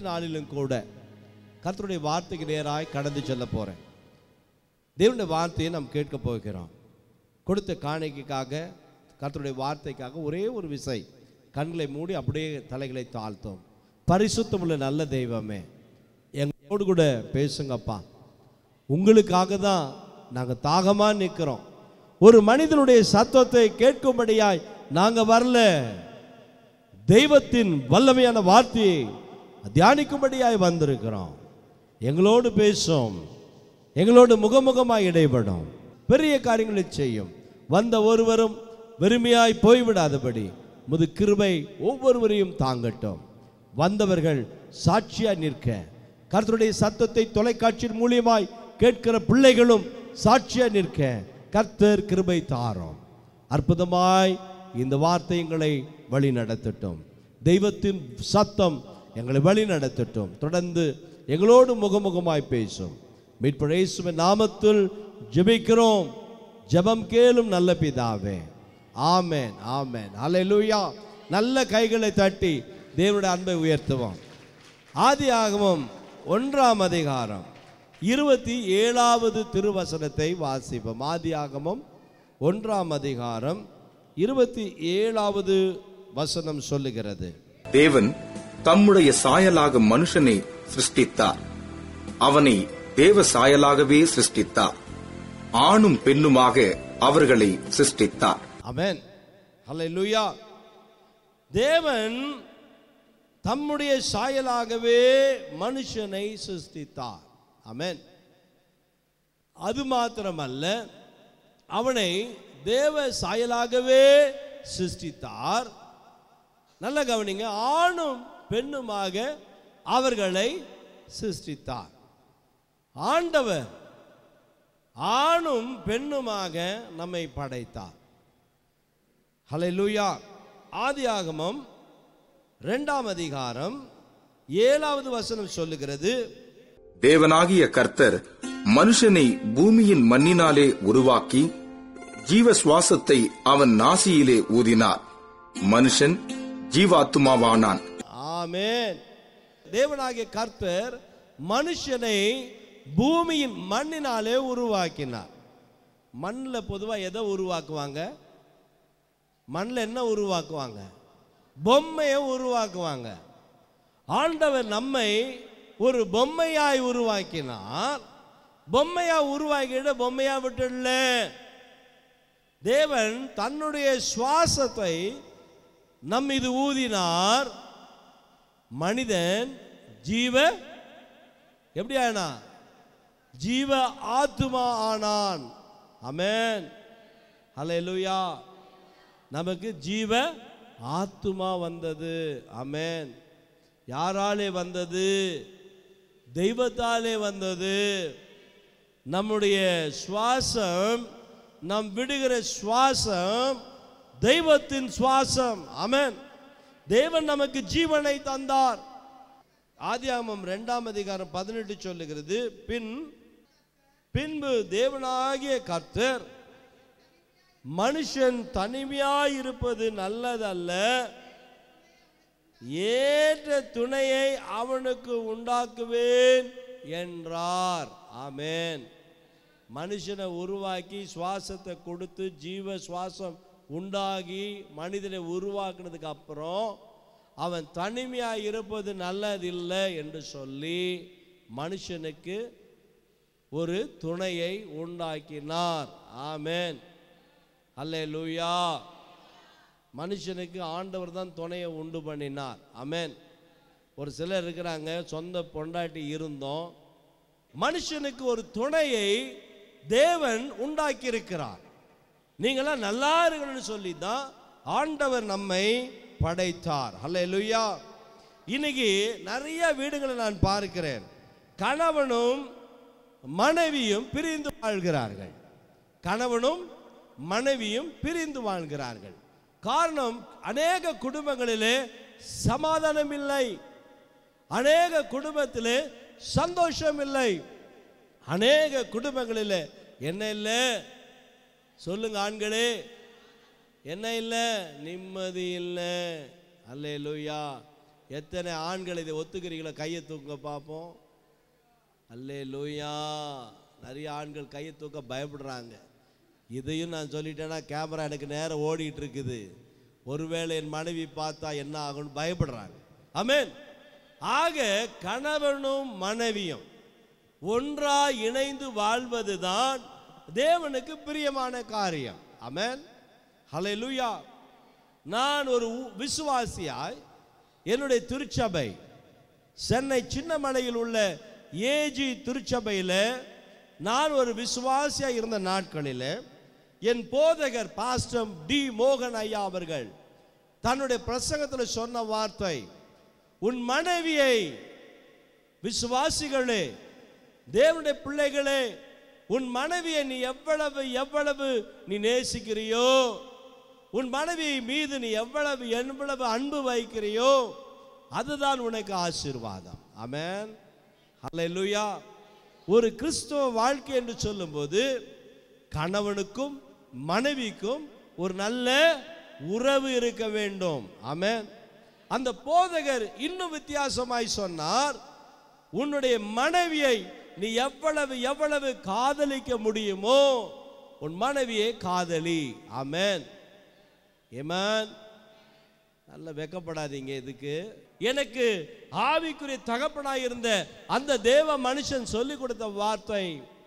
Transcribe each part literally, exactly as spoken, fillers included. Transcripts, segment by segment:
நாளிலும் கூட கர்த்தருடைய வார்த்தைக்கு நேராய் கடந்து செல்ல போகிறேன். தேவனுடைய வார்த்தையை நாம் கேட்க போகிறோம். கொடுத்த காணிக்கைக்காக, கர்த்தருடைய வார்த்தைக்காக ஒரே ஒரு விசை கண்களை மூடி அப்படியே தலைகளை தாழ்த்தோம். பரிசுத்தமுள்ள நல்ல தெய்வமே, எங்களோடு கூட பேசுங்கப்பா. உங்களுக்காக தான் நாங்கள் தாகமாக நிற்கிறோம். ஒரு மனிதனுடைய சத்தத்தை கேட்கும்படியாய் நாங்கள் வரல, தெய்வத்தின் வல்லமையான வார்த்தையை தியானிக்கும்படியாய் வந்திருக்கிறோம். எங்களோடு பேசும், எங்களோடு முகமுகமாய் இடைபடும், பெரிய காரியங்களை செய்யும். வந்த ஒருவரும் வெறுமையாய் போய்விடாதபடி முது கிருபை ஒவ்வொருவரையும் தாங்கட்டும். வந்தவர்கள் சாட்சியாய் நிற்க, கர்த்தருடைய சத்தத்தை தொலைக்காட்சியின் மூலியமாய் கேட்கிற பிள்ளைகளும் சாட்சியாய் நிற்க கர்த்தர் கிருபை தாரும். அற்புதமாய் இந்த வார்த்தை எங்களை வழி நடத்தட்டும். தெய்வத்தின் சத்தம் எங்களை வழி நடத்தட்டும். தொடர்ந்து எங்களோடு முகமுகமாய் பேசும். மீட்பர் இயேசுவின் நாமத்தில் ஜெபிக்கிறோம். ஜெபம் கேளும் நல்ல பிதாவே, ஆமென், ஆமென், அல்லேலூயா. நல்ல கைகளை தட்டி தேவனுடைய அன்பை உயர்த்துவோம். ஆதியாகமம் ஒன்றாம் அதிகாரம் இருபத்தி ஏழாவது திருவசனத்தை வாசிப்போம். ஆதியாகமம் ஒன்றாம் அதிகாரம் இருபத்தி ஏழாவது வசனம் சொல்லுகிறது, தேவன் தம்முடைய சாயலாக மனுஷனை சிருஷ்டித்தார், அவனை தேவ சாயலாகவே சிருஷ்டித்தார், ஆணும் பெண்ணுமாக அவர்களை சிருஷ்டித்தார். ஆமென், அல்லேலூயா. தேவன் தம்முடைய சாயலாகவே மனுஷனை சிருஷ்டித்தார். ஆமென். அது மாத்திரமல்ல, அவனை தேவ சாயலாகவே சிருஷ்டித்தார். நல்ல கவனிங்க, ஆணும் பெண்ணுமாக அவர்களை சிருஷ்டித்தார். ஆண்டவர் ஆணும் பெண்ணுமாக நம்மை படைத்தார். ஹல்லேலூயா. ஆதியாகமம் இரண்டாம் அதிகாரம் ஏழாவது வசனம் சொல்லுகிறது, தேவனாகிய கர்த்தர் மனுஷனை பூமியின் மண்ணினாலே உருவாக்கி ஜீவ சுவாசத்தை அவன் நாசியிலே ஊதினார், மனுஷன் ஜீவாத்துமாவானான். ஆமென். தேவனாகிய கர்த்தர் மனுஷனை பூமியின் மண்ணினாலே உருவாக்கினார். மண்ணில் பொதுவாக எதை உருவாக்குவாங்க? மண்ணில் என்ன உருவாக்குவாங்க? பொம்மையை உருவாக்குவாங்க. ஆண்டவர் நம்மை ஒரு பொம்மையாய் உருவாக்கினார். பொம்மையா உருவாக்கிட்டு பொம்மையா விட்டுடல. தேவன் தன்னுடைய சுவாசத்தை நம் மீது ஊதினார். மனிதன் ஜீவ எப்படி ஆனா? ஜீவ ஆத்துமா ஆனான். ஆமென், அல்லேலூயா. நமக்கு ஜீவ ஆத்துமா வந்தது. ஆமென். யாராலே வந்தது? தெய்வத்தாலே வந்தது. நம்முடைய சுவாசம், நாம் விடுகிற சுவாசம் தெய்வத்தின் சுவாசம். ஆமென். தேவன் நமக்கு ஜீவனை தந்தார். ஆதியாகமம் இரண்டாம் அதிகாரம் பதினெட்டு சொல்லுகிறது, பின் பின்பு தேவனாகிய கர்த்தர் மனுஷன் தனிமையாயிருப்பது நல்லதல்ல, ஏற்ற துணையை அவனுக்கு உண்டாக்குவேன் என்றார். ஆமென். மனுஷனை உருவாக்கி சுவாசத்தை கொடுத்து ஜீவ சுவாசம் உண்டாகி மனிதனை உருவாக்குனதுக்கு அப்புறம் அவன் தனிமையாக இருப்பது நல்லதில்லை என்று சொல்லி மனுஷனுக்கு ஒரு துணையை உண்டாக்கினார். ஆமென், அல்லேலூயா. மனுஷனுக்கு ஆண்டவர் தான் துணையை உண்டு பண்ணினார். ஆமென். ஒரு சிலர் இருக்கிறாங்க, சொந்த பொண்டாட்டி இருந்தோம், மனுஷனுக்கு ஒரு துணையை தேவன் உண்டாக்கி இருக்கிறார். நீங்களாம் நல்லா இருக்கணும்னு சொல்லி தான் ஆண்டவர் நம்மை படைத்தார். அல்லேலூயா. இன்னைக்கு நிறைய வீடுகளை நான் பார்க்கிறேன், கணவனும் மனைவியும் பிரிந்து வாழ்கிறார்கள். கணவனும் மனைவியும் பிரிந்து வாழ்கிறார்கள். காரணம், அநேக குடும்பங்களிலே சமாதானம் இல்லை, அநேக குடும்பத்திலே சந்தோஷம் இல்லை, அநேக குடும்பங்களிலே என்ன இல்லை சொல்லுங்க ஆண்களே, என்ன இல்லை? நிம்மதி இல்லை. அல்லேலூயா. எத்தனை ஆண்கள் இதை ஒத்துக்கிறீங்களோ கையை தூக்க பார்ப்போம். அல்லேலூயா. நிறைய ஆண்கள் கையை தூக்க பயப்படுறாங்க. இதையும் நான் சொல்லிட்டேன்னா கேமரா எனக்கு நேரம் ஓடிட்டு இருக்குது, ஒருவேளை என் மனைவி பார்த்தா என்ன ஆகும்னு பயப்படுறாங்க. ஆமென். ஆக கணவனும் மனைவியும் ஒன்றாய் இணைந்து வாழ்வதுதான் தேவனுக்கு பிரியமான காரியம். ஆமென். ஹல்லேலூயா. நான் ஒரு விசுவாசியாய் என்னுடைய திருச்சபை சென்னை சின்னமலையில் உள்ள ஏஜி திருச்சபையில் நான் ஒரு விசுவாசியாய் இருந்த நாட்களில் என் போதகர் பாஸ்டர் டி மோகன் ஐயா அவர்கள் தன்னுடைய பிரசங்கத்தில் சொன்ன வார்த்தை, உன் மனைவியை, விசுவாசிகளே, தேவனுடைய பிள்ளைகளே, உன் மனைவியை நீ எவ்வளவு எவ்வளவு நீ நேசிக்கிறியோ, உன் மனைவி மீது நீ எவ்வளவு எவ்வளவு அன்பு வைக்கிறியோ அதுதான் உனக்கு ஆசீர்வாதம். ஆமென். ஹல்லேலூயா. ஒரு கிறிஸ்தவ வாழ்க்கை என்று சொல்லும்போது கணவனுக்கும் மனைவிக்கும் ஒரு நல்ல உறவு இருக்க வேண்டும். ஆமென். அந்த போதகர் இன்னும் வித்தியாசமாய் சொன்னார், உன்னுடைய மனைவியை நீ எவ்வளவு எவ்வளவு காதலிக்க முடியுமோ உன் மனைவியை காதலி. ஆமென். ஆமென். நல்ல வெக்கப்படாதீங்க. இதுக்கு எனக்கு ஆவிக்குரிய தகப்பனாய் இருந்த அந்த தேவ மனுஷன் சொல்லி கொடுத்த வார்த்தை,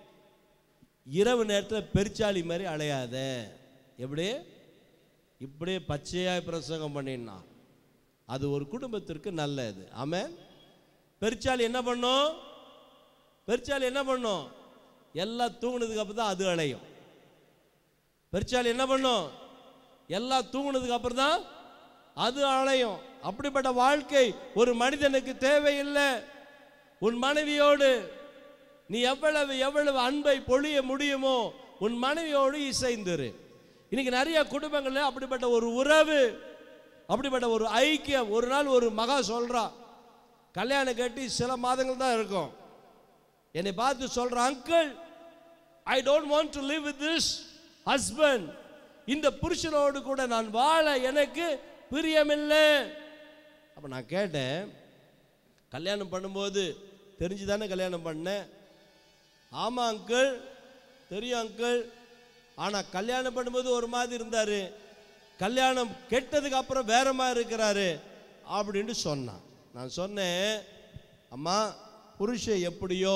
இரவு நேரத்தில் பெருச்சாளி மாதிரி அலையாத. எப்படி? இப்படியே பச்சையாய் பிரசங்கம் பண்ணினா அது ஒரு குடும்பத்திற்கு நல்லது. ஆமென். பெருச்சாளி என்ன பண்ணும்? பெருச்சாளி என்ன பண்ணும்? எல்லாம் தூங்குனதுக்கு அப்புறம் தான் அது அலையும். பெருச்சாளி என்ன பண்ணும்? எல்லாம் தூங்குனதுக்கு அப்புறம் தான் அது அலையும். அப்படிப்பட்ட வாழ்க்கை ஒரு மனிதனுக்கு தேவையில்லை. உன் மனைவியோடு நீ எவ்வளவு எவ்வளவு அன்பை பொழிய முடியுமோ உன் மனைவியோடு இசைந்துரு. இன்னைக்கு நிறைய குடும்பங்களில் அப்படிப்பட்ட ஒரு உறவு, அப்படிப்பட்ட ஒரு ஐக்கியம். ஒரு நாள் ஒரு மகா சொல்றா, கல்யாணம் கட்டி சில மாதங்கள் தான் இருக்கும், என்னை பார்த்து சொல்ற, uncle, I don't want to live with this husband. இந்த புருஷனோடு கூட நான் வாழ எனக்கு பிரியமில்லை. அப்ப நான் கேட்டேன், கல்யாணம் பண்ணும்போது தெரிஞ்சுதானே கல்யாணம் பண்ணேன்? ஆமா அங்கிள், தெரியும் அங்கிள். ஆனா கல்யாணம் பண்ணும்போது ஒரு மாதிரி இருந்தாரு, கல்யாணம் கெட்டதுக்கு அப்புறம் வேற மாதிரி இருக்கிறாரு அப்படின்னு சொன்னான். நான் சொன்னேன், அம்மா, புருஷன் எப்படியோ,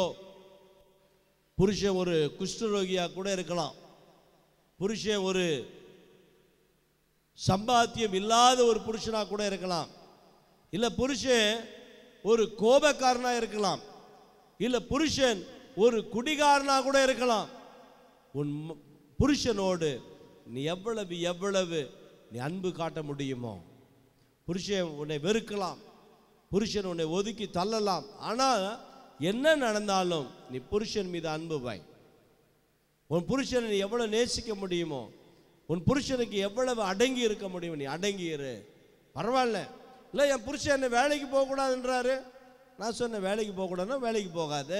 புருஷன் ஒரு குஷ்டரோகியா கூட இருக்கலாம், புருஷன் ஒரு சம்பாத்தியம் இல்லாத ஒரு புருஷனா கூட இருக்கலாம், இல்ல புருஷன் ஒரு கோபக்காரனா இருக்கலாம், இல்ல புருஷன் ஒரு குடிகாரனா கூட இருக்கலாம். உன் புருஷனோடு நீ எவ்வளவு எவ்வளவு நீ அன்பு காட்ட முடியுமோ. புருஷன் உன்னை வெறுக்கலாம், புருஷன் உன்னை ஒதுக்கி தள்ளலாம், ஆனால் என்ன நடந்தாலும் நீ புருஷன் மீது அன்பு வை. உன் புருஷனை நீ எவ்வளவு நேசிக்க முடியுமோ, உன் புருஷனுக்கு எவ்வளவு அடங்கி இருக்க முடியும், நீ அடங்கி இரு. பரவாயில்ல, இல்லை என் புருஷன் என்ன வேலைக்கு போகக்கூடாதுன்றாரு. நான் சொன்னேன், வேலைக்கு போகக்கூடாதுன்னா வேலைக்கு போகாது.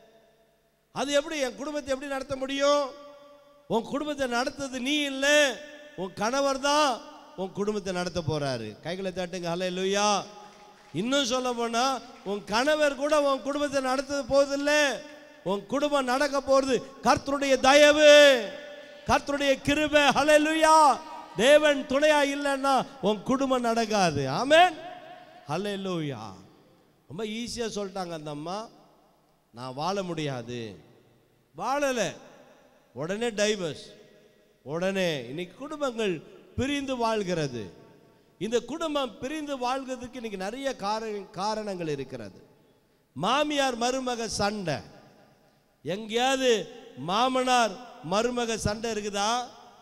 அது எப்படி என் குடும்பத்தை எப்படி நடத்த முடியும்? உன் குடும்பத்தை நடத்துறது நீ இல்லை, உன் கணவர் தான் உன் குடும்பத்தை நடத்த போறாரு. கைகளை தட்டுங்க. ஹல்லேலூயா. இன்னும் சொல்ல போனா உன் கணவர் கூட உன் குடும்பத்தை நடத்த போவதில்லை. உன் குடும்பம் நடக்க போறது கர்த்தருடைய தயவு, கர்த்தருடைய கிருபை. ஹல்லேலூயா. தேவன் துணையா இல்லைன்னா உன் குடும்பம் நடக்காது. ஆமென். ஹல்லேலூயா. ரொம்ப ஈஸியா சொல்லிட்டாங்க அந்த அம்மா, நான் வாழ முடியாது. வாழல, உடனே டைவர்ஸ். உடனே இன்னைக்கு குடும்பங்கள் பிரிந்து வாழ்கிறது. இந்த குடும்பம் பிரிந்து வாழ்கிறதுக்கு இன்னைக்கு நிறைய காரணங்கள் இருக்கிறது. மாமியார் மருமக சண்டை. எங்கேயாவது மாமனார் மருமக சண்டை இருக்குதா?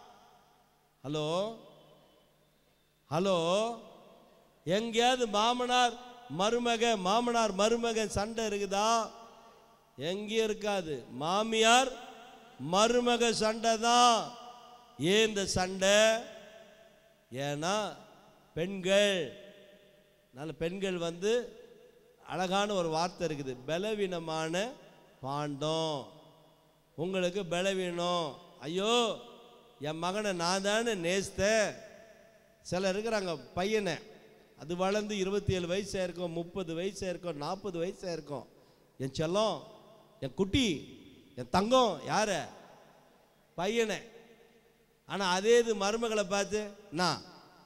ஹலோ ஹலோ எங்கேயாவது மாமனார் மருமக மாமனார் மருமக சண்டை இருக்குதா? எங்கேயும் இருக்காது. மாமியார் மருமக சண்டை தான். ஏன் இந்த சண்டை? ஏன்னா பெண்கள், நல்ல பெண்கள் வந்து அழகான ஒரு வார்த்தை இருக்குது, பலவீனமான பாண்டம். உங்களுக்கு பலவீனம். ஐயோ என் மகனை நான் தானே நேசித்தேன். சில இருக்கிறாங்க, பையனை அது வளர்ந்து இருபத்தி ஏழு வயசாக இருக்கும், முப்பது வயசாக இருக்கும், நாற்பது வயசாக இருக்கும். என் செல்லம், என் குட்டி, என் தங்கம் யார பையனை. ஆனால் அதே இது மருமகளை பார்த்து நான்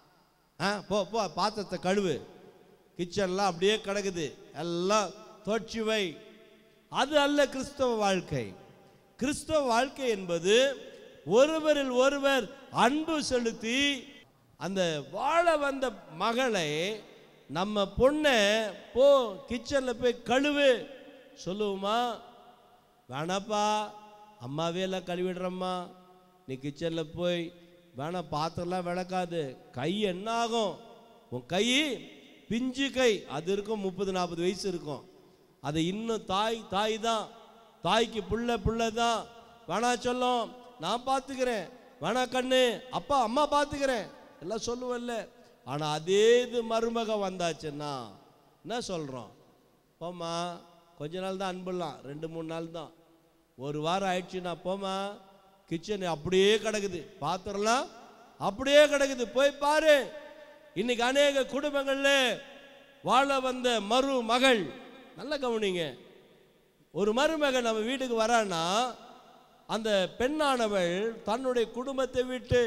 ஆ போ போ பாத்திரத்தை கழுவு, கிச்சன்லாம் அப்படியே கிடக்குது, எல்லாம் தோற்றி வை. அது அல்ல கிறிஸ்தவ வாழ்க்கை. கிறிஸ்தவ வாழ்க்கை என்பது ஒருவரில் ஒருவர் அன்பு செலுத்தி, அந்த வாழ வந்த மகளை நம்ம பொண்ணை போ கிச்சனில் போய் கழுவு சொல்லுவோமா? வேணாப்பா, அம்மாவே எல்லாம் கழுவிடுறம்மா, நீ கிச்சனில் போய் வேணாம், பாத்திரம்லாம் விளக்காது, கை என்ன ஆகும், உன் கை பிஞ்சு கை, அது இருக்கும், முப்பது நாற்பது வயசு இருக்கும். அது இன்னும் தாய் தாய் தான், தாய்க்கு புள்ள புள்ள தான். வேணா சொல்லும், நான் பார்த்துக்கிறேன், வேணா கண்ணு, அப்பா அம்மா பார்த்துக்கிறேன் எல்லாம் சொல்லுவல்ல. ஆனால் அதே இது மருமக வந்தாச்சுன்னா என்ன சொல்கிறோம்? போம்மா, கொஞ்ச நாள் தான் அன்புலாம், ரெண்டு மூணு நாள் தான். ஒரு வாரம் ஆயிடுச்சுன்னா போம்மா, கிச்சன் அப்படியே கிடக்குது, பாத்திரம்லாம் அப்படியே கிடக்குது, போய் பாரு. இன்னைக்கு அநேக குடும்பங்கள்ல வாழ வந்த மரு மகள், நல்ல கவனிங்க, ஒரு மருமகன் நம்ம வீட்டுக்கு வரான்னா அந்த பெண்ணானவள் தன்னுடைய குடும்பத்தை விட்டு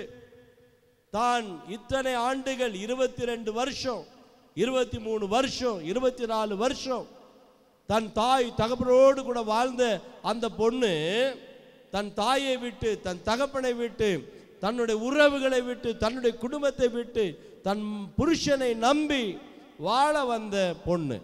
தான் இத்தனை ஆண்டுகள், இருபத்தி ரெண்டு வருஷம், இருபத்தி மூணு வருஷம், இருபத்தி நாலு வருஷம் தன் தாய் தகப்பனோடு கூட வாழ்ந்த அந்த பொண்ணு தன் தாயை விட்டு, தன் தகப்பனை விட்டு, தன்னுடைய உறவுகளை விட்டு, தன்னுடைய குடும்பத்தை விட்டு, தன் புருஷனை நம்பி வாழ வந்த பொண்ணு.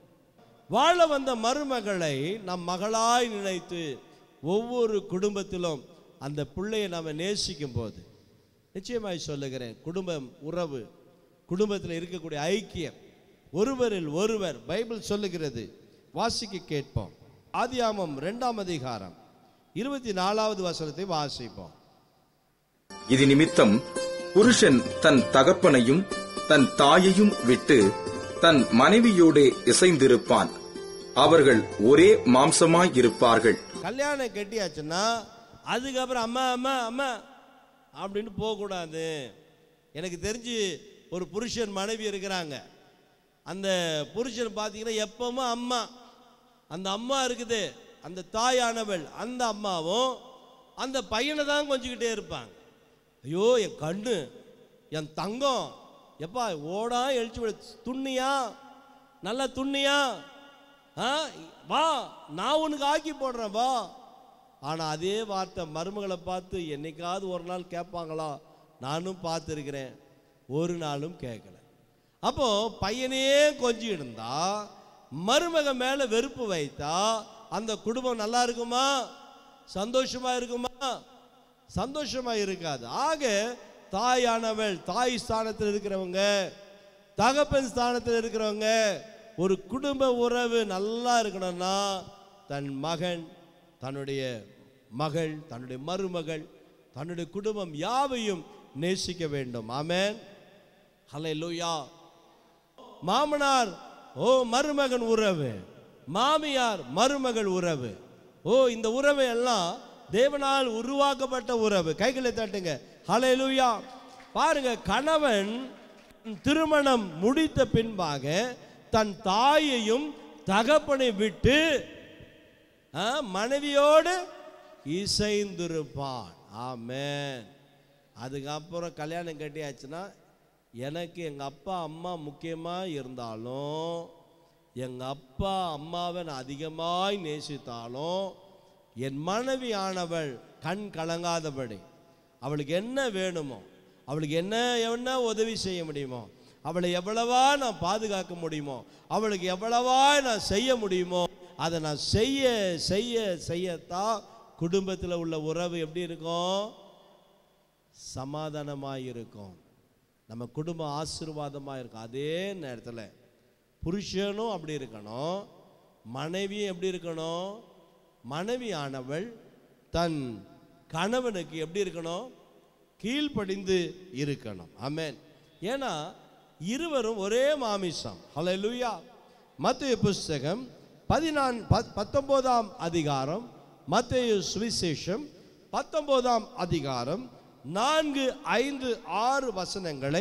வாழ வந்த மருமகளை நம் மகளாய் நினைத்து ஒவ்வொரு குடும்பத்திலும் அந்த பிள்ளையை நாம் நேசிக்கும் போது, நிச்சயமாய் சொல்லுகிறேன், குடும்பம் உறவு, குடும்பத்தில் இருக்கக்கூடிய ஐக்கியம், ஒருவரில் ஒருவர் பைபிள் சொல்லுகிறது. வாசிக்க கேட்போம். ஆதியாகமம் இரண்டாம் அதிகாரம் இருபத்தி நாலாவது வசனத்தை வாசிப்போம். இது நிமித்தம் புருஷன் தன் தகப்பனையும் தன் தாயையும் விட்டு தன் மனைவியோடு இசைந்திருப்பான், அவர்கள் ஒரே மாம்சமாய் இருப்பார்கள். கல்யாணம் கட்டியாச்சுன்னா அதுக்கப்புறம் அம்மா அம்மா அம்மா அப்படின்னு போகக்கூடாது. எனக்கு தெரிஞ்சு ஒரு புருஷன் மனைவி இருக்கிறாங்க, அந்த புருஷன் பார்த்தீங்கன்னா எப்பவும் அம்மா, அந்த அம்மா இருக்குது, அந்த தாயானவள், அந்த அம்மாவும் அந்த பையனை தான் கொஞ்சிக்கிட்டே இருப்பாங்க. ஐயோ என் கண்ணு, என் தங்கம், எப்பா ஓடா எழுச்சி விட, துண்ணியா, நல்லா துண்ணியா, ஆ வா நான் உனக்கு ஆக்கி போடுறேன் வா. ஆனால் அதே வார்த்தை மருமகளை பார்த்து என்னைக்காவது ஒரு நாள் கேட்பாங்களா? நானும் பார்த்துருக்கிறேன், ஒரு நாளும் கேட்கல. அப்போ பையனே கொஞ்சி இருந்தா, மருமக மேலே வெறுப்பு வைத்தா அந்த குடும்பம் நல்லா இருக்குமா? சந்தோஷமா இருக்குமா? சந்தோஷமா இருக்காது. ஆக தாயானவள், தாய் ஸ்தானத்தில் இருக்கிறவங்க, தகப்பன் ஸ்தானத்தில் இருக்கிறவங்க, ஒரு குடும்ப உறவு நல்லா இருக்கணும்னா தன் மகன், தன்னுடைய மகள், தன்னுடைய மருமகள், தன்னுடைய குடும்பம் யாவையும் நேசிக்க வேண்டும். ஆமென், ஹல்லேலூயா. மாமனார் ஓ மருமகன் உறவு, மாமியார் மருமகள் உறவு, ஓ இந்த உறவு எல்லாம் தேவனால் உருவாக்கப்பட்ட உறவு. கைகளை தட்டுங்க, ஹல்லேலூயா. பாருங்க, கணவன் திருமணம் முடித்த பின்பாக தன் தாயையும் தகப்பனை விட்டு மனைவியோடு இசைந்திருப்பான். ஆமென். அதுக்கப்புறம் கல்யாணம் கட்டியாச்சுன்னா, எனக்கு எங்கள் அப்பா அம்மா முக்கியமாக இருந்தாலும், எங்கள் அப்பா அம்மாவை நான் அதிகமாய் நேசித்தாலும், என் மனைவி ஆனவள் கண் கலங்காதபடி, அவளுக்கு என்ன வேணுமோ, அவளுக்கு என்ன என்ன உதவி செய்ய முடியுமோ, அவளை எவ்வளவா நான் பாதுகாக்க முடியுமோ, அவளுக்கு எவ்வளவா நான் செய்ய முடியுமோ, அதை நான் செய்ய செய்ய செய்யத்தான் குடும்பத்தில் உள்ள உறவு எப்படி இருக்கும்? சமாதானமாக இருக்கும். நம்ம குடும்பம் ஆசீர்வாதமாக இருக்கும். அதே நேரத்தில் புருஷனும் அப்படி இருக்கணும், மனைவியும் எப்படி இருக்கணும்? மனைவி ஆனவள் தன் கணவனுக்கு எப்படி இருக்கணும்? கீழ்ப்படிந்து இருக்கணும். ஆமென். ஏன்னா இருவரும் ஒரே மாமிசம். ஹல்லேலூயா. மத்தேயு புஸ்தகம் பதினான் பத்தொன்பதாம் அதிகாரம், மத்தேயு சுவிசேஷம் பத்தொன்பதாம் அதிகாரம் நான்கு ஐந்து ஆறு வசனங்களை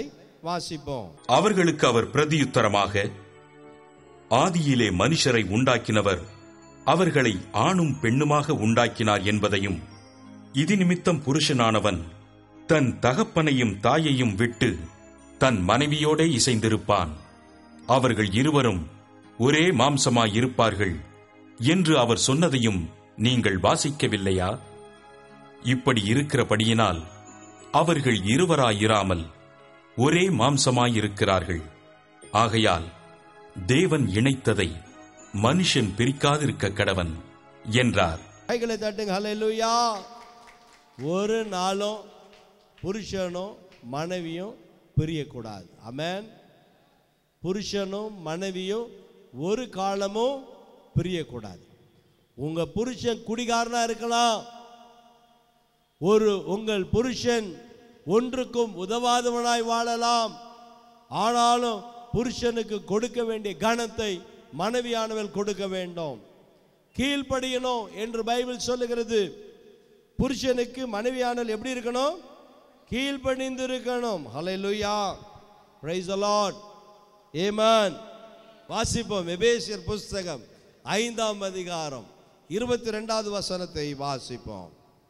வாசிப்போம். அவர்களுக்கு அவர் பிரதியுத்தரமாக, ஆதியிலே மனுஷரை உண்டாக்கினவர் அவர்களை ஆணும் பெண்ணுமாக உண்டாக்கினார் என்பதையும், இது நிமித்தம் புருஷனானவன் தன் தகப்பனையும் தாயையும் விட்டு தன் மனைவியோடே இசைந்திருப்பான், அவர்கள் இருவரும் ஒரே மாம்சமாயிருப்பார்கள் என்று அவர் சொன்னதையும் நீங்கள் வாசிக்கவில்லையா? இப்படி இருக்கிறபடியினால் அவர்கள் இருவராயிராமல் ஒரே மாம்சமாயிருக்கிறார்கள். ஆகையால் தேவன் இணைத்ததை மனுஷன் பிரிக்காதிருக்க கடவன் என்றார். கைகளை தட்டுங்க. ஹல்லேலூயா. ஒரு நாளும் புருஷனும் மனைவியும் பிரியக்கூடாது. ஆமென். புருஷனும் மனைவியும் ஒரு காலமும் பிரியக்கூடாது. உங்க புருஷன் குடிகாரனா இருக்கலாம், ஒரு உங்கள் புருஷன் ஒன்றுக்கும் உதவாதவனாய் வாழலாம். ஆனாலும் புருஷனுக்கு கொடுக்க வேண்டிய கனத்தை மனைவியானவள் கொடுக்க வேண்டும். கீழ்ப்படியணும் என்று பைபிள் சொல்லுகிறது. புருஷனுக்கு மனைவியானவள் எப்படி இருக்கணும்? கீழ்ப்படிந்து இருக்கணும். Hallelujah. Praise the lord. Amen. வாசிப்போம். எபேசியர் புஸ்தகம் ஐந்தாம் அதிகாரம் இருபத்தி இரண்டாவது வசனத்தை வாசிப்போம்.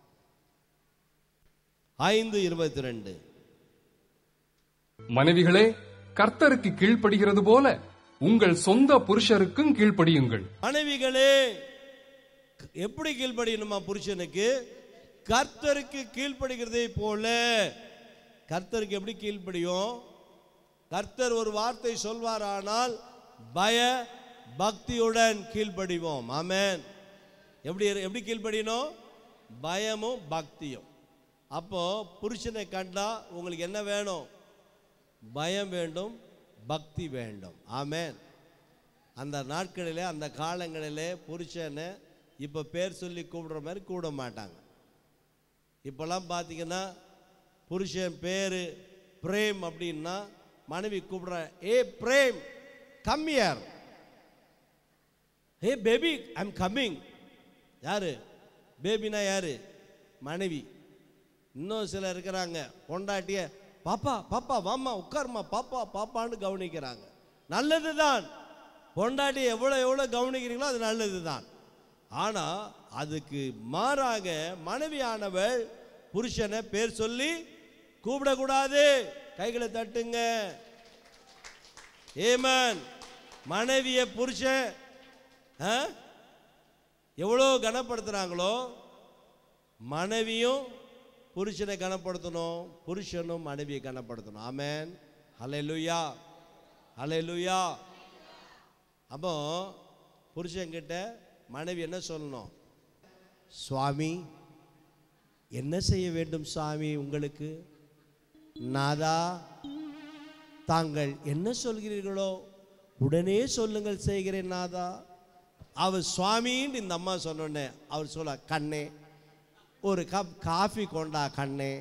ஐந்து இருபத்தி ரெண்டு. மனைவிகளே, கர்த்தருக்கு கீழ்ப்படுகிறது போல உங்கள் சொந்த புருஷருக்கும் கீழ்ப்படியுங்கள். மனைவிகளே, எப்படி கீழ்ப்படியணுமா? புருஷனுக்கு கர்த்தருக்கு கீழ்ப்படுகிறதை போல. கர்த்தருக்கு எப்படி கீழ்ப்படியும்? கர்த்தர் ஒரு வார்த்தை சொல்வாரானால் பய பக்தியுடன் கீழ்ப்படிவோம். ஆமென். எப்படி எப்படி கீழ்ப்படியணும்? பயமும் பக்தியும். அப்போ புருஷனை கண்டா உங்களுக்கு என்ன வேணும்? பயம் வேண்டும், பக்தி வேண்டும். ஆமென். அந்த நாட்களிலே, அந்த காலங்களிலே புருஷனை இப்போ பேர் சொல்லி கூப்பிடுற மாதிரி கூப்பிட மாட்டாங்க. இப்போல்லாம் பார்த்தீங்கன்னா புருஷன் பேர் பிரேம் அப்படின்னா மனைவி கூப்பிடுற, hey Prem come here, hey baby I am coming. யாரு பேபினா? யாரு? மனைவி. இன்னும் சிலர் இருக்கிறாங்க, பொண்டாட்டிய பாப்பா பாப்பா வாமா உட்காருமா பாப்பா பாப்பான்னு கவனிக்கிறாங்க. நல்லது தான், பொண்டாட்டி எவ்வளோ எவ்வளோ கவனிக்கிறீங்களோ அது நல்லது தான். ஆனால் அதுக்கு மாறாக மனைவியானவள் புருஷனை பேர் சொல்லி கூப்பிடக்கூடாது. கைகளை தட்டுங்க. ஆமென். மனைவிய புருஷன் எவ்வளோ கனப்படுத்துறாங்களோ மனைவியும் புருஷனை கனப்படுத்தணும், புருஷனும் மனைவியை கனப்படுத்தணும். ஆமென். ஹல்லேலூயா. ஹல்லேலூயா. அப்போ புருஷன்கிட்ட மனைவி என்ன சொல்லணும்? சுவாமி, என்ன செய்ய வேண்டும் சுவாமி உங்களுக்கு? நாதா, தாங்கள் என்ன சொல்கிறீர்களோ உடனே சொல்லுங்கள், செய்கிறேன் நாதா. அவர் சுவாமின்னு இந்த அம்மா சொன்னோடனே அவர் சொல்ல, கண்ணே ஒரு கப் காஃபி கொண்டா கண்ணே.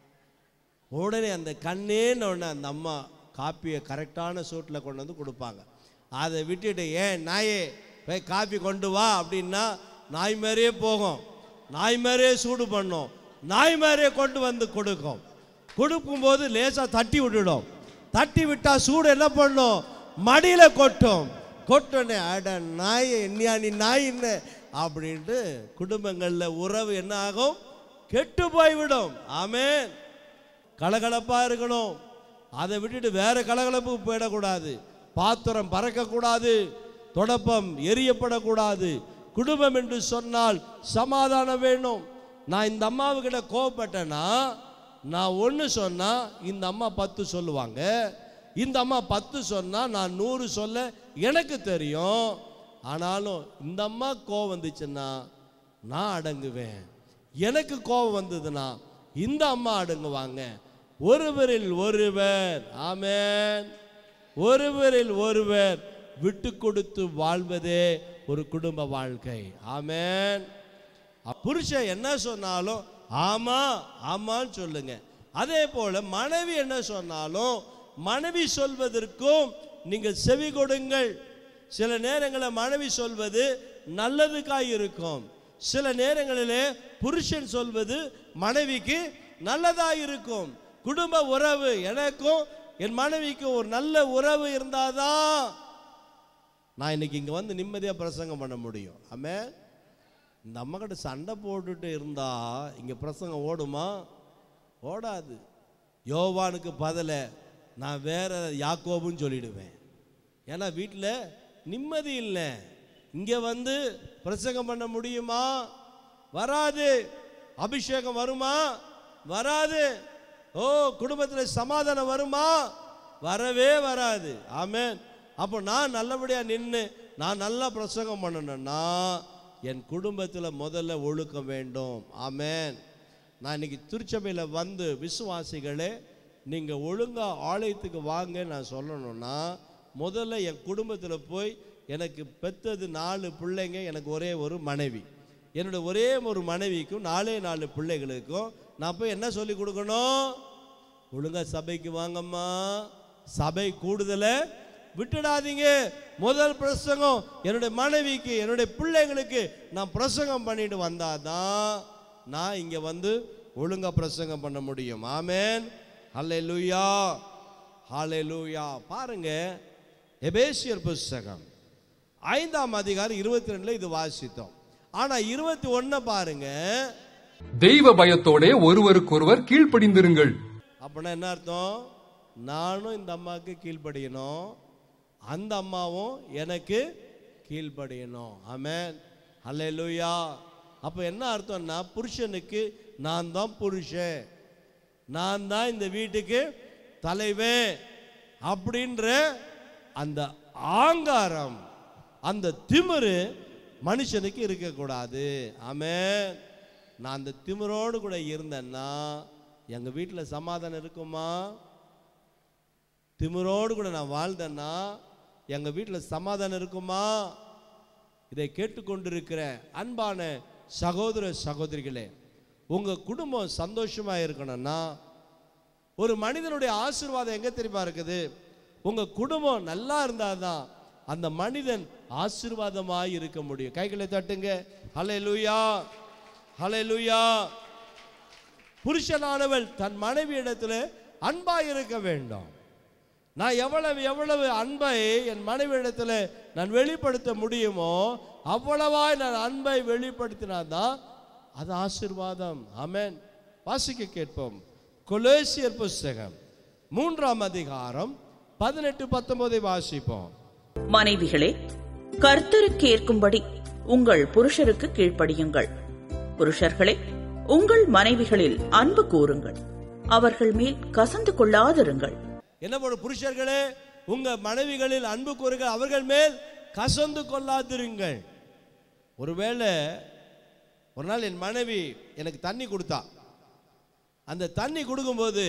உடனே அந்த கண்ணேன்னு உடனே அந்த அம்மா காப்பியை கரெக்டான சூட்டில் கொண்டு வந்து கொடுப்பாங்க. அதை விட்டுட்டு ஏன் நாயே போய் காஃபி கொண்டு வா அப்படின்னா நாய் மாதிரியே போகும், நாய் மாதிரியே சூடு பண்ணும், நாய் மாதிரியே கொண்டு வந்து கொடுக்கும். கொடுக்கும்போது லேசாக தட்டி விட்டுடும். தட்டி விட்டா சூடு என்ன பண்ணும்? மடியில் கொட்டும். கொட்டோன்னே அட நாய் என்னையா நீ நாய் என்ன அப்படின்ட்டு குடும்பங்களில் உறவு என்ன ஆகும்? கெட்டு போய்விடும். ஆமென். கலகலப்பாக இருக்கணும். அதை விட்டுட்டு வேற கலகலப்பு போயிடக்கூடாது. பாத்திரம் பறக்கக்கூடாது, தொடப்பம் எரியப்படக்கூடாது. குடும்பம் என்று சொன்னால் சமாதானம் வேணும். நான் இந்த அம்மாவுக்கிட்ட கோவப்பட்டேன்னா நான் ஒன்று சொன்னால் இந்த அம்மா பத்து சொல்லுவாங்க, இந்த அம்மா பத்து சொன்னால் நான் நூறு சொல்ல எனக்கு தெரியும். ஆனாலும் இந்த அம்மா கோவம் வந்துச்சுன்னா நான் அடங்குவேன், எனக்கு கோபம் வந்ததுன்னா இந்த அம்மா அடங்குவாங்க. ஒருவரில் ஒருவர், ஆமென், ஒருவரில் ஒருவர் விட்டு கொடுத்து வாழ்வதே ஒரு குடும்ப வாழ்க்கை. ஆமென். புருஷன் என்ன சொன்னாலும் ஆமா ஆமான்னு சொல்லுங்க. அதே போல மனைவி என்ன சொன்னாலும் மனைவி சொல்வதற்கும் நீங்கள் செவி கொடுங்கள். சில நேரங்களில் மனைவி சொல்வது நல்லதுக்காய் இருக்கும், சில நேரங்களிலே புருஷன் சொல்வது மனைவிக்கு நல்லதாக இருக்கும். குடும்ப உறவு எனக்கும் என் மனைவிக்கு ஒரு நல்ல உறவு இருந்தாதான் நான் இன்னைக்கு இங்கே வந்து நிம்மதியாக பிரசங்கம் பண்ண முடியும். ஆமென். இந்த அம்மா கிட்ட சண்டை போட்டுட்டு இருந்தா இங்கே பிரசங்கம் ஓடுமா? ஓடாது. யோவானுக்கு பதில நான் வேற யாக்கோபுன்னு சொல்லிடுவேன். ஏன்னா வீட்டில் நிம்மதி இல்லை. இங்கே வந்து பிரசங்கம் பண்ண முடியுமா? வராது. அபிஷேகம் வருமா? வராது. ஓ, குடும்பத்தில் சமாதானம் வருமா? வரவே வராது. ஆமென். அப்போ நான் நல்லபடியாக நின்று நான் நல்லா பிரசங்கம் பண்ணணும்னா என் குடும்பத்தில் முதல்ல ஒழுக்கம் வேண்டும். ஆமென். நான் இன்னைக்கு திருச்சபையில் வந்து விசுவாசிகளே நீங்கள் ஒழுங்காக ஆலயத்துக்கு வாங்க நான் சொல்லணும்னா முதல்ல என் குடும்பத்தில் போய் எனக்கு பெற்றது நாலு பிள்ளைங்க, எனக்கு ஒரே ஒரு மனைவி. என்னோட ஒரே ஒரு மனைவிக்கும் நாலே நாலு பிள்ளைகளுக்கும் நான் போய் என்ன சொல்லி கொடுக்கணும்? ஒழுங்காக சபைக்கு வாங்கம்மா, சபை கூடுதலை விட்டுடாதீங்க. முதல் பிரசங்கம் என்னுடைய மனைவிக்கு என்னுடைய பிள்ளைங்களுக்கு நான் பிரசங்கம் பண்ணிட்டு வந்தாதான் நான் இங்கே வந்து ஒழுங்கா பிரசங்கம் பண்ண முடியும். ஆமென். ஹல்லேலூயா, ஹல்லேலூயா. பாருங்க, எபேசியர் புஸ்தகம் ஐந்தாம் அதிகாரம் இருபத்தி ரெண்டுல இது வாசித்தோம். ஆனா இருபத்தி ஒன்னு பாருங்க, தெய்வ பயத்தோட ஒருவருக்கொருவர் கீழ்ப்படிந்திருங்கள். அப்படின்னா என்ன அர்த்தம்? நானும் இந்த அம்மாவுக்கு கீழ்ப்படியணும், அந்த அம்மாவும் எனக்கு கீழ்ப்படியணும். ஆமென். ஹல்லேலூயா. அப்போ என்ன அர்த்தம்னா புருஷனுக்கு நான் தான் புருஷன், நான் தான் இந்த வீட்டுக்கு தலைவன் அப்படின்ற அந்த ஆங்காரம், அந்த திமிரு மனுஷனுக்கு இருக்கக்கூடாது. ஆமென். நான் அந்த திமிரோடு கூட இருந்தேன்னா எங்கள் வீட்டில் சமாதானம் இருக்குமா? திமிரோடு கூட நான் வாழ்ந்தேன்னா எங்கள் வீட்டில் சமாதானம் இருக்குமா? இதை கேட்டுக்கொண்டிருக்கிற அன்பான சகோதர சகோதரிகளே, உங்கள் குடும்பம் சந்தோஷமாக இருக்கணும்னா ஒரு மனிதனுடைய ஆசீர்வாதம் எங்கே தெரியுமா இருக்குது? உங்கள் குடும்பம் நல்லா இருந்தாதான் அந்த மனிதன் ஆசீர்வாதமாக இருக்க முடியும். கைகளை தட்டுங்க. ஹல்லேலூயா, ஹல்லேலூயா. புருஷனானவள் தன் மனைவி இடத்துல அன்பாக இருக்க வேண்டும். நான் எவ்வளவு எவ்வளவு அன்பை என் மனைவி இடத்துல நான் வெளிப்படுத்த முடியுமோ அவ்வளவாய் நான் அன்பை வெளிப்படுத்தினாதான் அது ஆசீர்வாதம். ஆமென். வாசிக்க கேட்போம். கொலோசியர் புஸ்தகம் மூன்றாம் அதிகாரம் பதினெட்டு பத்தொன்பதை வாசிப்போம். மனைவிகளே, கர்த்தருக்கு ஏற்கும்படி உங்கள் புருஷருக்கு கீழ்ப்படியுங்கள். புருஷர்களே, உங்கள் மனைவிகளில் அன்பு கூறுங்கள், அவர்கள் மேல் கசந்து கொள்ளாதிருங்கள். என்ன போல புருஷர்களே, உங்க மனைவிகளில் அன்பு கூறுங்கள், அவர்கள் மேல் கசந்து கொள்ளாதிருங்கள். ஒருவேளை ஒரு நாள் என் மனைவி எனக்கு தண்ணி கொடுத்தா, அந்த தண்ணி கொடுக்கும்போது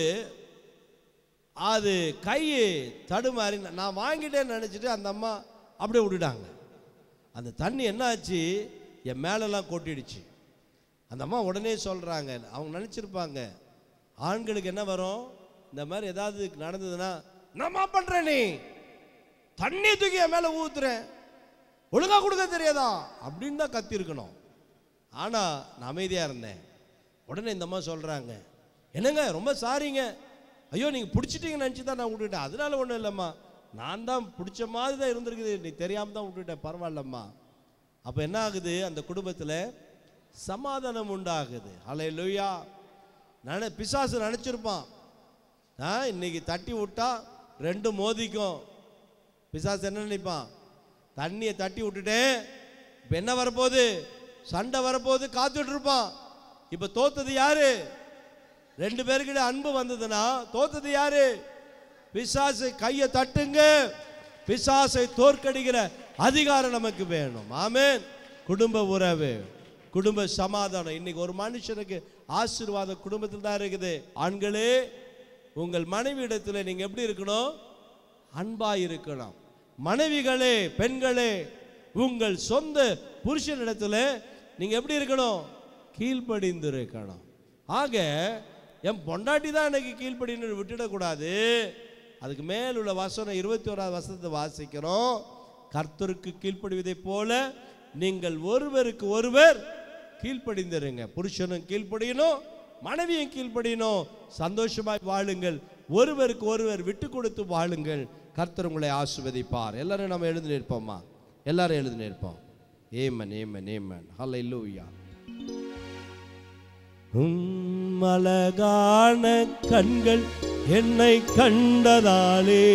அது கை தடுமாறி நான் வாங்கிட்டேன்னு நினச்சிட்டு அந்த அம்மா அப்படியே விட்டுட்டாங்க. அந்த தண்ணி என்ன ஆச்சு, என் மேலெல்லாம் கொட்டிடுச்சு. அந்த அம்மா உடனே சொல்கிறாங்க, அவங்க நினச்சிருப்பாங்க ஆண்களுக்கு என்ன வரும், இந்த மாதிரி ஏதாவது நடந்ததுன்னா என்னம்மா பண்ணுற, நீ தண்ணி தூக்கி என் மேலே ஊத்துறேன், ஒழுங்காக கொடுக்க தெரியாதா அப்படின்னு தான் கத்திருக்கணும். ஆனால் நான் அமைதியாக இருந்தேன். உடனே இந்த அம்மா சொல்கிறாங்க, என்னங்க ரொம்ப சாரிங்க, ஐயோ நீங்கள் பிடிச்சிட்டீங்கன்னு நினச்சி தான் நான் விட்டுட்டேன், அதனால ஒன்றும் இல்லைம்மா, நான் தான் பிடிச்ச மாதிரி தான் இருந்திருக்குது, நீ தெரியாமல் தான் விட்டுட்டேன், பரவாயில்லம்மா. அப்போ என்ன ஆகுது, அந்த குடும்பத்தில் சமாதானம் உண்டாகுது. ஹல்லேலூயா. நினை பிசாசு நினச்சிருப்பான், ஆ இன்னைக்கு தட்டி விட்டா ரெண்டு மோதிக்கும். பிசாசு என்ன நினைப்பான், தண்ணியை தட்டி விட்டுட்டேன், இப்போ என்ன வரப்போகுது, சண்டை வரப்போகுது, காத்துட்டு இருப்பான். இப்போ தோத்தது யாரு? ரெண்டு பேருக்கிட்ட அன்பு வந்ததுன்னா தோத்தது யாரு? பிசாசை. கையை தட்டுங்க, பிசாசை தோற்கடிக்கிற அதிகாரம் நமக்கு வேணும். ஆமென். குடும்ப உறவு, குடும்ப சமாதானம். இன்னைக்கு ஒரு மனுஷனுக்கு ஆசீர்வாதம் குடும்பத்தில் தான் இருக்குது. ஆண்களே, உங்கள் மனைவி இடத்துல நீங்க எப்படி இருக்கணும்? அன்பா இருக்கணும். மனைவிகளே, பெண்களே, உங்கள் சொந்த புருஷனிடத்துல நீங்க எப்படி இருக்கணும்? கீழ்ப்படிந்து இருக்கணும். ஆக என் பொண்டாட்டி தான் எனக்கு கீழ்ப்படின்னு விட்டுடக்கூடாது. அதுக்கு மேல் உள்ள வசனம் இருபத்தி ஓராவது வசனத்தை வாசிக்கிறோம். கர்த்தருக்கு கீழ்ப்படிவதை போல நீங்கள் ஒருவருக்கு ஒருவர் கீழ்ப்படிந்திருங்க. புருஷனும் கீழ்ப்படியணும், மனைவியும் கீழ்ப்படியணும். சந்தோஷமாய் வாழுங்கள், ஒருவருக்கு ஒருவர் விட்டு கொடுத்து வாழுங்கள். கர்த்தர் உங்களை ஆசீர்வதிப்பார். எல்லாரும் நம்ம எழுந்து நிற்போமா? எல்லாரும் எழுந்து நிற்போம். Amen amen amen. ஹல்லேலூயா. உம் அழகான கண்கள் என்னை கண்டதாலே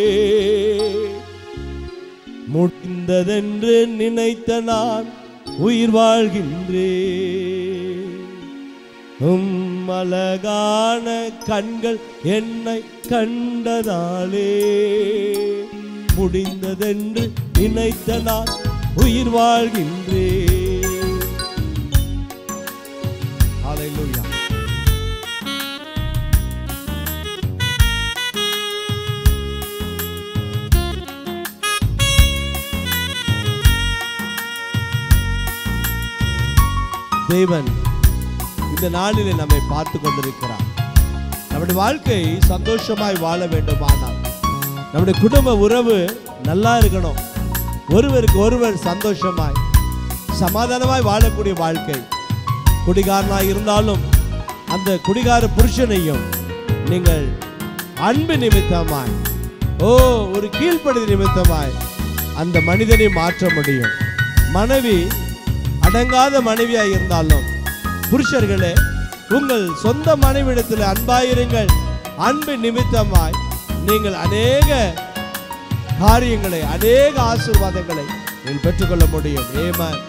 முடிந்ததென்று நினைத்த நான் உயிர் வாழ்கின்றேன். உம் அழகான கண்கள் என்னை கண்டதாலே முடிந்ததென்று நினைத்த நான் உயிர் வாழ்கின்றேன். ஹல்லேலூயா. தேவன் இந்த நாளிலே நம்மை பார்த்து கொண்டிருக்கிறார். நம்முடைய வாழ்க்கை சந்தோஷமாய் வாழ வேண்டுமானால் நம்முடைய குடும்ப உறவு நல்லா இருக்கணும். ஒருவருக்கு ஒருவர் சந்தோஷமாய் சமாதானமாய் வாழக்கூடிய வாழ்க்கை. குடிகாரனாய் இருந்தாலும் அந்த குடிகார புருஷனையும் நீங்கள் அன்பு நிமித்தமாய், ஓ ஒரு கீழ்ப்படி நிமித்தமாய் அந்த மனிதனை மாற்ற முடியும். மனைவி அடங்காத மனைவியாய் இருந்தாலும் புருஷர்களே, உங்கள் சொந்த மனைவிடத்தில் அன்பாயிருங்கள். அன்பு நிமித்தமாய் நீங்கள் அநேக காரியங்களை, அநேக ஆசீர்வாதங்களை நீங்கள் பெற்றுக்கொள்ள முடியும். ஆமென்.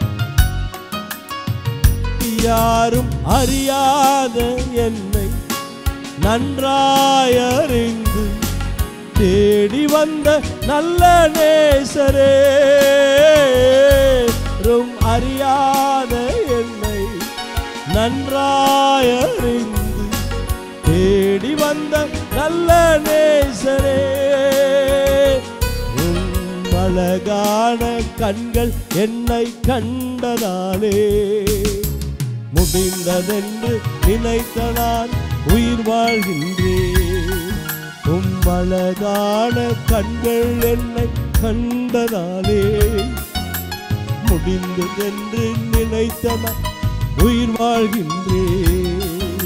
யாரும் அறியாத என்னை நன்றாய் அறிந்து தேடி வந்த நல்ல நேசரே, அறியாத என்னை நன்றாய் அறிந்து தேடி வந்த நல்ல நேசரே, உம் அழகான கண்கள் என்னை கண்டதாலே முடிந்ததென்று நினைத்த நான் உயிர் வாழ்கின்றேன். உம் அழகான கண்கள் என்னை கண்டதாலே முடிந்ததென்று நினைத்த நான் உயிர் வாழ்கின்றேன்.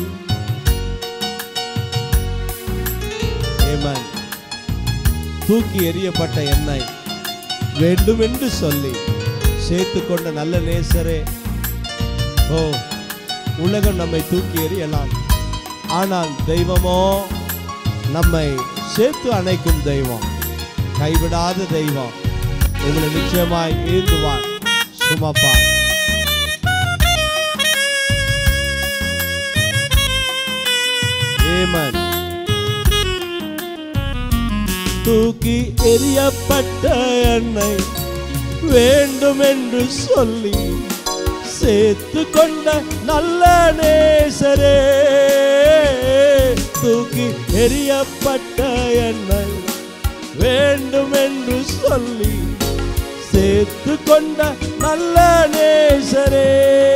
ஆமென். தூக்கி எறியப்பட்ட என்னை வேண்டும் என்று சொல்லி சேர்த்து கொண்ட நல்ல நேசரே, ஓ உலகம் நம்மை தூக்கி எறியலாம், ஆனால் தெய்வமோ நம்மை சேர்த்து அணைக்கும் தெய்வம், கைவிடாத தெய்வம். உங்களை நிச்சயமாய் ஏந்துவார், சுமப்பார். ஆமென். தூக்கி எறியப்பட்ட என்னை வேண்டும் என்று சொல்லி சேர்த்து கொண்ட நல்ல நேசரே, தூக்கி எறியப்பட்ட என்னை வேண்டும் என்று சொல்லி சேர்த்து கொண்ட நல்ல நேசரே,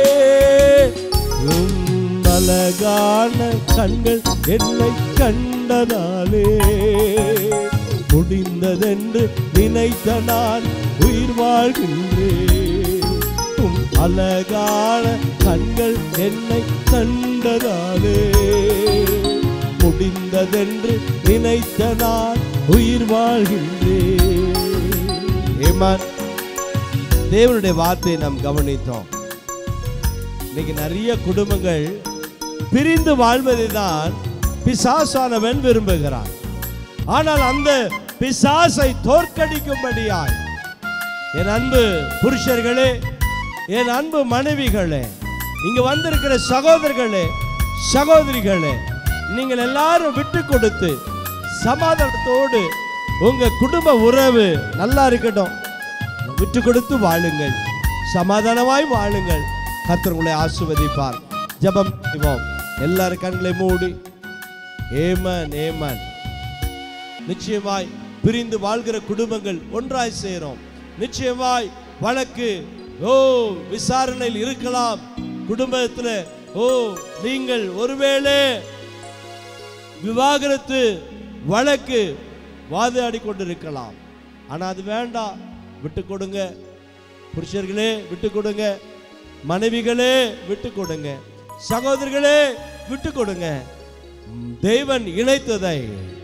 உம் அழகான கண்கள் என்னை கண்டதாலே முடிந்ததென்று நினைத்த நான் உயிர் வாழ்கின்றேன். உம் அழகான கண்கள் என்னை கண்டதாலே முடிந்ததென்று நினைத்த நான் உயிர் வாழ்கின்றேன். ஆமென். தேவனுடைய வார்த்தையை நாம் கவனித்தோம். இன்னைக்கு நிறைய குடும்பங்கள் பிரிந்து வாழ்வதை தான் பிசாசானவன் விரும்புகிறான். ஆனால் அந்த பிசாசை தோற்கடிக்கும்படியாய் என் அன்பு புருஷர்களே, என் அன்பு மனைவிகளே, இங்க வந்திருக்கிற சகோதரர்களே, சகோதரிகளே, நீங்கள் எல்லாரும் விட்டு கொடுத்து சமாதானத்தோடு உங்க குடும்ப உறவு நல்லா இருக்கட்டும். விட்டு கொடுத்து வாழுங்கள், சமாதானமாய் வாழுங்கள். கர்த்தர் உங்களை ஆசீர்வதிப்பார். ஜெபம் செய்வோம். எல்லாரும் கண்களை மூடி. ஆமென், ஆமென். நிச்சயமாய் பிரிந்து வாழ்கிற குடும்பங்கள் ஒன்றாய் சேரும். நிச்சயமாய் வழக்கு ஓ விசாரணையில் இருக்கலாம். குடும்பத்தில் ஓ நீங்கள் ஒருவேளை விவாகரத்து வழக்கு வாதாடி கொண்டிருக்கலாம். ஆனா அது வேண்டாம், விட்டு கொடுங்க. புருஷர்களே விட்டு கொடுங்க, மனைவிகளே விட்டு கொடுங்க, சகோதரர்களே விட்டு கொடுங்க. தேவன் இணைத்ததை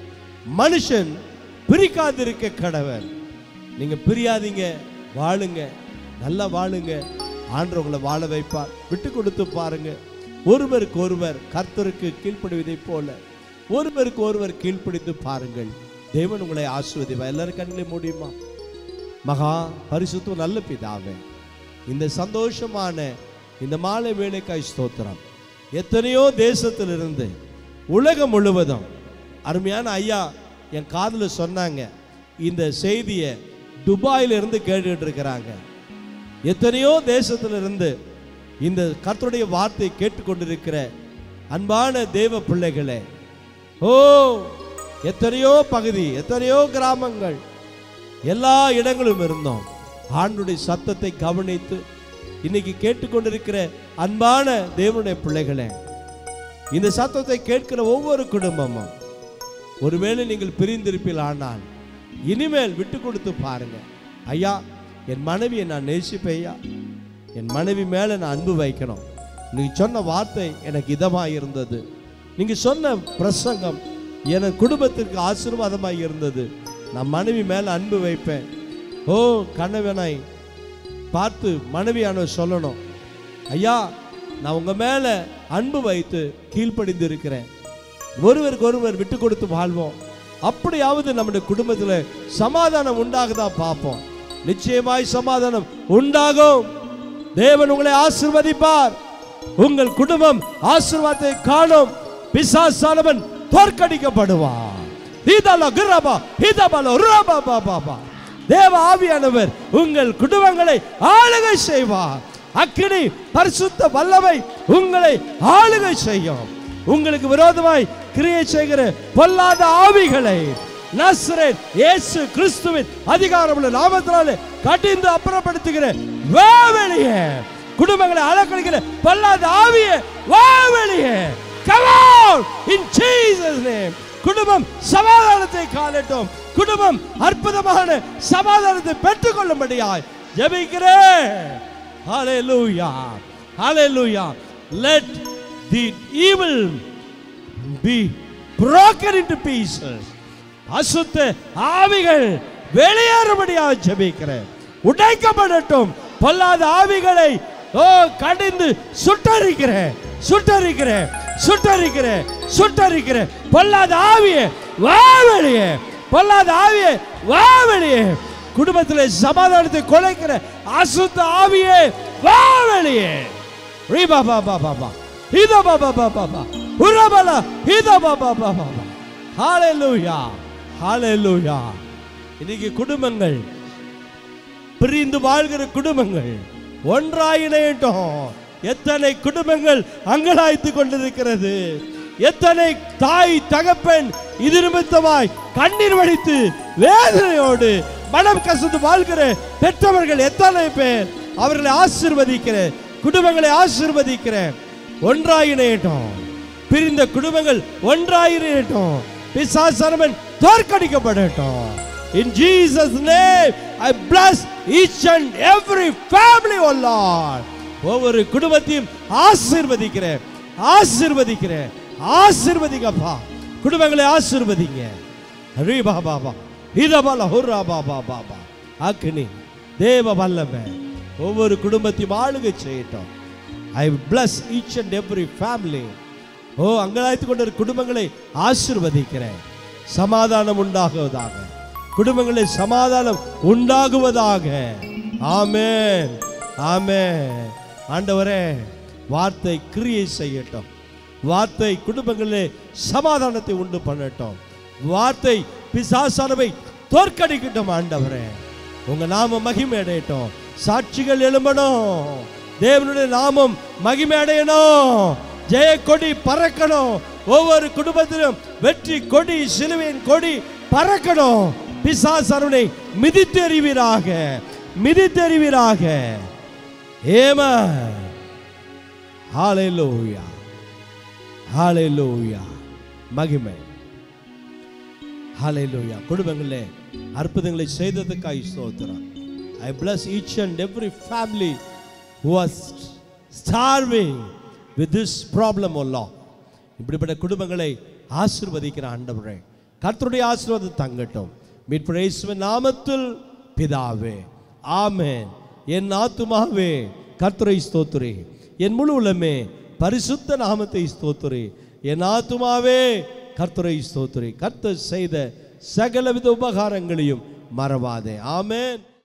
மனுஷன் பிரிக்காதிருக்க கடவர். நீங்க பிரியாதீங்க, வாழுங்க, நல்லா வாழுங்க. ஆண்டவர் உங்களை வாழ வைப்பார். விட்டு கொடுத்து பாருங்க. ஒருவருக்கு ஒருவர் கர்த்தருக்கு கீழ்ப்படிவதை போல ஒருவருக்கு ஒருவர் கீழ்ப்படித்து பாருங்கள். தேவன் உங்களை ஆசீர்வதிப்பார். எல்லாரும் கண்களை முடியுமா? மகா பரிசுத்த நல்ல பிதாவே, இந்த சந்தோஷமான இந்த மாலை வேளைக்காய் ஸ்தோத்திரம். எத்தனையோ தேசத்திலிருந்து உலகம் முழுவதும் அருமையான ஐயா என் காதில் சொன்னாங்க. இந்த செய்தியை துபாயில இருந்து கேட்டுட்டு இருக்கிறாங்க. எத்தனையோ தேசத்திலிருந்து இந்த கர்த்தருடைய வார்த்தை கேட்டுக்கொண்டிருக்கிற அன்பான தேவ பிள்ளைகளே, ஓ எத்தனையோ பகுதி, எத்தனையோ கிராமங்கள், எல்லா இடங்களும் இருந்தோம். ஆண்டவருடைய சத்தத்தை கவனித்து இன்னைக்கு கேட்டுக்கொண்டிருக்கிற அன்பான தேவனுடைய பிள்ளைகளே, இந்த சத்தத்தை கேட்கிற ஒவ்வொரு குடும்பமும் ஒருவேளை நீங்கள் பிரிந்திருப்பீர்கள். ஆனால் இனிமேல் விட்டு கொடுத்து பாருங்க. ஐயா, என் மனைவியை நான் நேசிப்பையா, என் மனைவி மேல நான் அன்பு வைக்கணும். நீங்க சொன்ன வார்த்தை எனக்கு இதமாக இருந்தது. நீங்க சொன்ன பிரசங்கம் என் குடும்பத்திற்கு ஆசீர்வாதமாக இருந்தது. நான் மனைவி மேல அன்பு வைப்பேன். ஓ கணவனை பார்த்து மனைவியானவர் சொல்லணும், ஐயா நான் உங்க மேல அன்பு வைத்து கீழ்ப்படிந்து இருக்கிறேன். ஒருவருக்கு ஒருவர் விட்டு கொடுத்து வாழ்வோம். அப்படியாவது நம்முடைய குடும்பத்தில் சமாதானம் உண்டாகுதா பார்ப்போம். நிச்சயமாய் சமாதானம் உண்டாகும். தேவன் உங்களை ஆசீர்வதிப்பார். உங்கள் குடும்பம் ஆசீர்வாதத்தை காணும். பிசாசானவன் தோற்கடிக்கப்படுவார். தேவ ஆவியானவர் உங்கள் குடும்பங்களை ஆளுகை செய்வார். அக்கினி பரிசுத்த வல்லமை உங்களை ஆளுகை செய்யும். உங்களுக்கு விரோதமாய் கிரியை செய்கிற பொல்லாத ஆவிகளை நசரேத் இயேசு கிறிஸ்துவின் அதிகாரமுள்ள நாமத்தினாலே கடிந்து அப்புறப்படுத்துகிற வா வெளியே. குடும்பங்களை அலக்கழிக்கிற பொல்லாத ஆவியே வா வெளியே. Come out in Jesus name. குடும்பம் சமாதானத்தை காணட்டும். குடும்பம் அற்புதமான சமாதானத்தை பெற்றுக் கொள்ளும்படியாய் ஜெபிக்கிறேன். Hallelujah. Hallelujah. Let the evil be broken into pieces. அசுத்த ஆவிகள் வெளியேறும்படியாக ஜெபிக்கிறேன். உடைக்கப்படட்டும். பொல்லாத ஆவிகளை ஓ கடிந்து சுட்டரிக்கிறேன், சுட்டரிக்கிறேன், சுட்டரிக்கிறேன், சுட்டரிக்கிறேன். பொல்லாத ஆவியே வா வெளியே. பொல்லாத ஆவியே வா வெளியே. குடும்பத்தில் சமாதானத்தை கொலைக்கிற அசுத்த ஆவியே வா வெளியே. ரீபா பாபா பாபா இதோ பாபா பாபா உரபலா இதோ பாபா பாபா. ஹalleluya, ஹalleluya. இன்னைக்கு குடும்பங்கள் பிரிந்து வாழ்கிற குடும்பங்கள் ஒன்றாய் இணையட்டும். எத்தனை குடும்பங்கள் அங்கலாய்த்து கொண்டிருக்கிறது. எத்தனை தாய் தகப்பன் இது நிமித்தமாய் கண்ணீர் வடித்து வேதனையோடு மனம் கசந்து வாழ்கிற பெற்றவர்கள் எத்தனை பேர். அவர்களை ஆசீர்வதிக்கிற குடும்பங்களை ஆசீர்வதிக்கிற ஒன்றாய் இணையட்டும். பிரிந்த குடும்பங்கள் ஒன்றாய் இணையட்டும். பிசாசானவன் தோற்கடிக்கப்படட்டும். In Jesus name I bless each and every family, oh Lord. ஒவ்வொரு குடும்பத்தையும் ஆசீர்வதிக்கிறேன், ஆசீர்வதிக்கிறேன், ஆசீர்வதிங்கப்பா. குடும்பங்களை ஆசீர்வதிங்க. ஹரி பாபா பா இதபால ஹுரா பாபா பாபா. அக்னி தேவ வல்லமை ஒவ்வொரு குடும்பத்தையும் ஆளுகை செய்யட்டும். I bless each and every family. ஓ அங்கலாய்த்து கொண்ட குடும்பங்களை ஆசீர்வதிக்கிறேன். சமாதானம் உண்டாகுவதாக. குடும்பங்களில் சமாதானம் உண்டாகுவதாக. ஆமென், ஆமென். ஆண்டவரே, வார்த்தை கிரியை செய்யட்டும். வார்த்தை குடும்பங்களிலே சமாதானத்தை உண்டு பண்ணட்டும். வார்த்தை பிசாசானவை தோற்கடிக்கட்டும். ஆண்டவரே, உங்க நாமம் மகிமை அடையட்டும். சாட்சிகள் எழும்பணும். தேவனுடைய நாமம் மகிமை அடையணும். ஜெய கொடி பறக்கணும். ஒவ்வொரு குடும்பத்திலும் வெற்றி கொடி, சிலுவையின் கொடி பறக்கணும். பிசாசனை மிதித்தெறிவீராக, மிதித்தெறிவீராக. ஆமென். ஹalleluya, ஹalleluya. மகிமை. ஹalleluya. குடும்பங்களே அற்புதங்களை செய்ததற்காக ஸ்தோத்திரம். I bless each and every family who was starving with this problem, O Lord. இப்படிப்பட்ட குடும்பங்களை ஆசீர்வதிக்கிற ஆண்டவரே, கர்த்தருடைய ஆசீர்வாதம் தங்கட்டும். மீட்பர் இயேசுவின் நாமத்தில் பிதாவே, ஆமென். என் ஆத்துமாவே கர்த்தரை ஸ்தோத்திரி, என் முழு உள்ளமே பரிசுத்த நாமத்தை ஸ்தோத்திரி. என் ஆத்துமாவே கர்த்தரை ஸ்தோத்திரி. கர்த்தர் செய்த சகலவித உபகாரங்களையும் மறவாதே. ஆமென்.